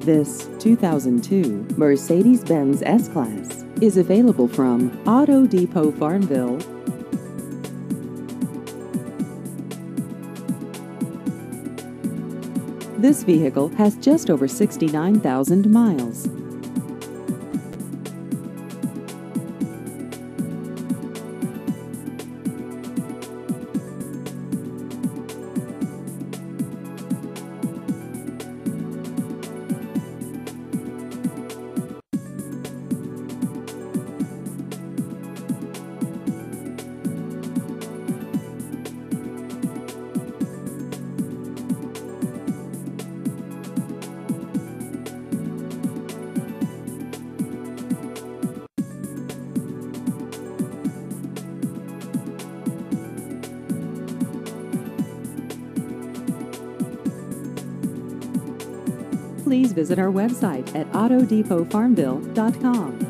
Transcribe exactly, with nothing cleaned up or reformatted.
This two thousand two Mercedes-Benz S-Class is available from Auto Depot Farmville. This vehicle has just over sixty-nine thousand miles. Please visit our website at auto depot farmville dot com.